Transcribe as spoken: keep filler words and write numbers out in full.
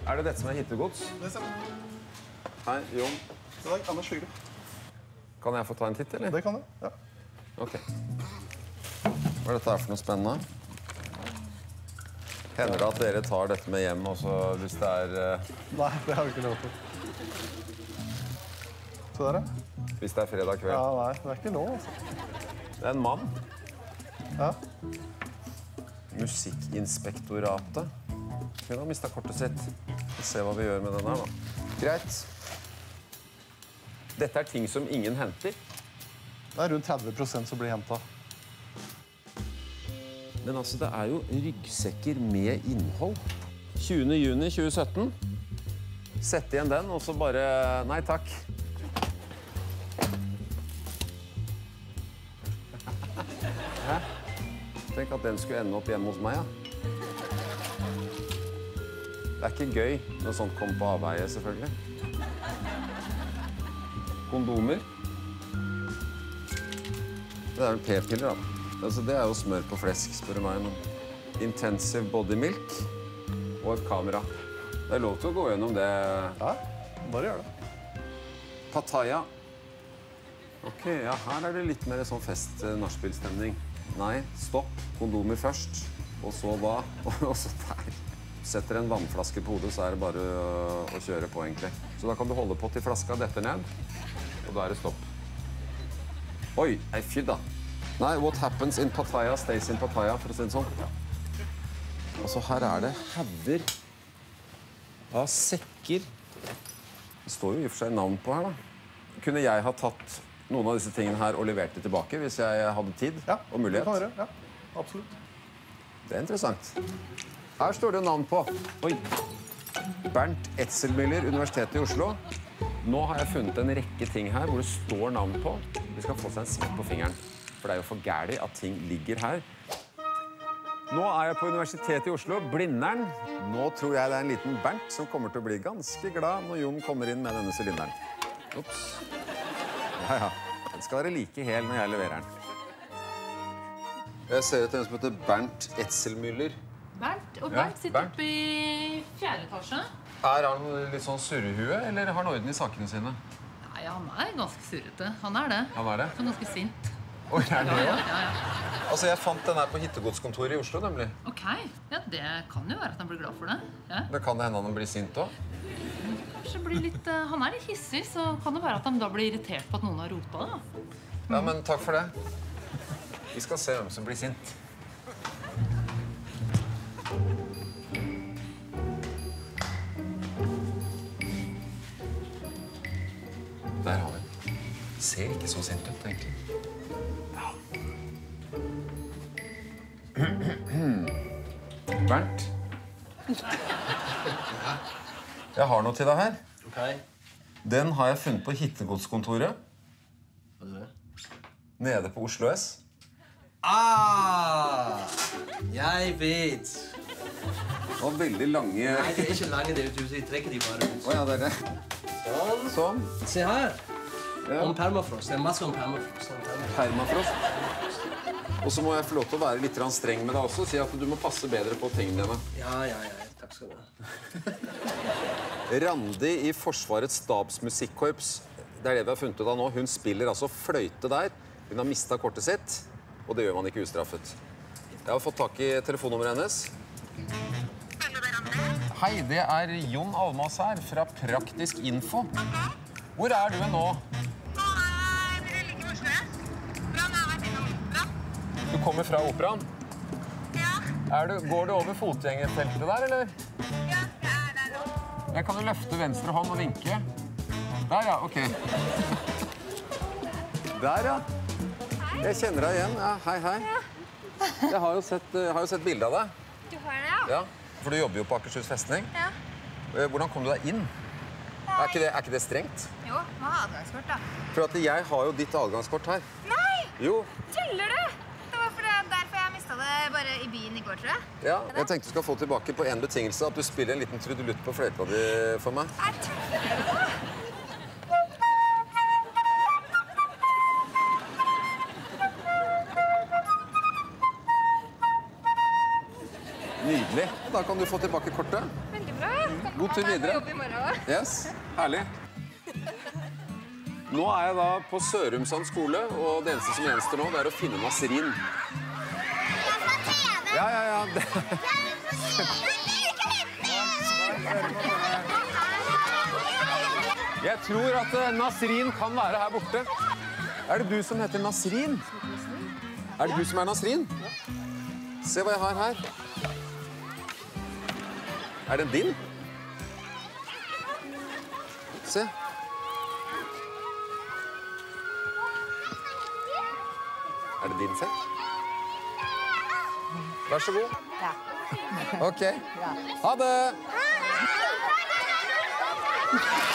Er det dette som er hittegods? Det stemmer. Hei, Jon. Det er Anders Hyre. Kan jeg få ta en titt, eller? Det kan du, ja. Ok. Hva er dette her for noe spennende? Hender det at dere tar dette med hjem også hvis det er... Uh... Nei, det har vi ikke lov til. Så der, ja. Hvis det er fredag kveld? Ja, nei, det er ikke lov, altså. Det er en mann. Ja. Musikkinspektoratet. Hun har mistet kortet sitt. Vi får se hva vi gjør med den her, da. Greit. Dette er ting som ingen henter. Det er rundt tretti prosent som blir hentet. Men altså, det er jo ryggsekker med innhold. tjuende juni tjue sytten. Sett igjen den, og så bare... Nei, takk. Hæ? Tenk at den skulle ende opp hjemme hos meg, ja. Det er ikke gøy når sånt kommer på avveie, selvfølgelig. Kondomer. Det er vel p-piller, da. Altså, det er jo smør på flesk, spør du meg. Men intensive body milk og et kamera. Det er lov til å gå gjennom det. Ja, bare gjør det. Pattaya. Ok, ja, her er det litt mer sånn fest-nachspiel-stemning. Nei, stopp. Kondomer først. Og så hva? Og så der. Setter en vannflaske på hodet, så er det bare å kjøre på, egentlig. Så da kan du holde på til flaska detter ned, og da er det stopp. Oi, ei fy da. Nei, what happens in Pattaya stays in Pattaya, for å si det sånn. Og så her er det hauger av sekker. Det står jo i og for seg navn på her, da. Kunne jeg ha tatt noen av disse tingene her og levert det tilbake hvis jeg hadde tid ja, og mulighet? Ja, det kan være. Ja, absolutt. Det er interessant. Her står det navn på. Oi. Bernt Etzelmüller, Universitetet i Oslo. Nå har jeg funnet en rekke ting her hvor det står navn på. Vi skal få seg en smekk på fingeren. For det er jo for gærlig at ting ligger her. Nå er jeg på Universitetet i Oslo, Blindern. Nå tror jeg det er en liten Bernt som kommer til å bli ganske glad når Jon kommer inn med denne sylinderen. Ups. Ja, ja. Den skal være like hel når jeg leverer den. Jeg ser etter en som heter Bernt Etzelmüller. Bernt, og Bernt ja, sitter Bernt. oppe i fjerde etasje. Er han litt sånn surrehue, eller har han orden i sakene sine? Nei, han er ganske surrete. Han er det. Han er det? Han er ganske sint. Oi, er det ja, det? ja, ja. Altså, jeg fant den her på hittegodskontoret i Oslo, nemlig. Ok, ja, det kan jo være at han blir glad for det. Ja. Det kan det hende han blir sint også. Kanskje blir litt, uh, han er litt hissig, så kan det være at han da blir irritert på at noen har rotet da. Ja, men takk for det. Vi skal se hvem som blir sint. Der har vi den. Ser ikke så sint ut, egentlig. Ja. Bernt? Jeg har noe til deg her. Ok. Den har jeg funnet på hittegodskontoret. Hva er det? Nede på Oslo S. Ah! Jeg vet. Det var veldig lange... Nei, det er ikke lange, det er du trekker de bare ut. Åja, det er det. Sånn. Sånn. Se her. Ja. Om permafrost. Det er masse om permafrost. Permafrost. Og så må jeg få lov til å være litt streng med deg også, og si at du må passe bedre på tingene dine. Ja, ja, ja. Takk skal du ha. Randi i Forsvarets stabsmusikkorps, det er det vi har funnet ut av nå. Hun spiller altså fløyte der. Hun har mistet kortet sitt, og det gjør man ikke ustraffet. Jeg har fått tak i telefonnummeret hennes. Hei, det er Jon Almas her fra Praktisk Info. Hvor er du nå? Du kommer fra operaen? Ja. Er du, går du over fotgjengerfeltet der, eller? Ja, jeg er der også. Jeg kan jo løfte venstre hånd og vinke. Der, ja, ok. Der, ja. Jeg kjenner deg igjen. Ja, hei, hei. Jeg har jo sett, har jo sett bilde av deg. Du har det, ja? Ja, for du jobber jo på Akershus festning. Ja. Hvordan kom du deg inn? Er ikke det, er ikke det strengt? Jo, må ha adgangskort da. For at jeg har jo ditt adgangskort her. Nei! Jo. Tuller du? Det var for det, derfor jeg mistet det bare i byen i går, tror jeg. Ja, jeg tenkte du skal få tilbake på en betingelse, at du spiller en liten trudelutt på fløyta di for meg. Nei, tuller du da? Nydelig. Da kan du få tilbake kortet. Veldig bra. Kan God tur videre. Jobb i morgen også. Yes, herlig. Nå er jeg da på Sørumsand skole, og det eneste som gjenstår nå, det er å finne Nasrin. Ja, ja, ja. Jeg tror at Nasrin kan være her borte. Er det du som heter Nasrin? Er det du som er Nasrin? Se hva jeg har her. Er den din? Se. Er det din sekk? Vær så god. Ja. Ok. Ha det!